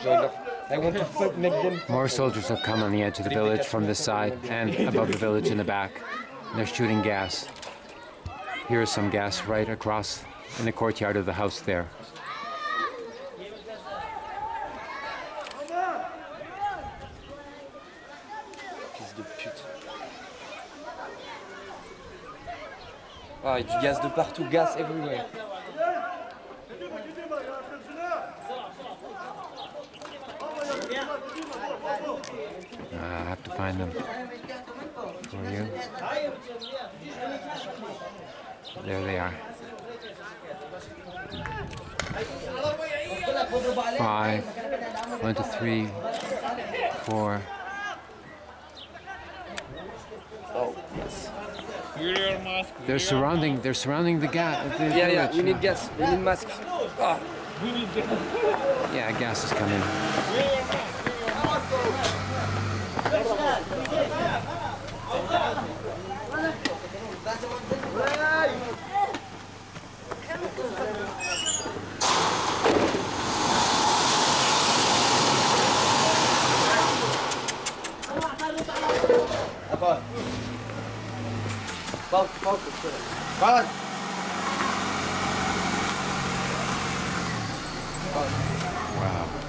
I want to make them. More soldiers have come on the edge of the village from this side and above the village in the back. And they're shooting gas. Here is some gas right across in the courtyard of the house there. Fils de pute. Ah, et du gaz de partout, gas everywhere. I have to find them for you. There they are. 5, 1 to 3, 4. Oh, yes. They're surrounding the gas. Yeah, we need gas. We need masks. Ah. Yeah, gas is coming. Wow.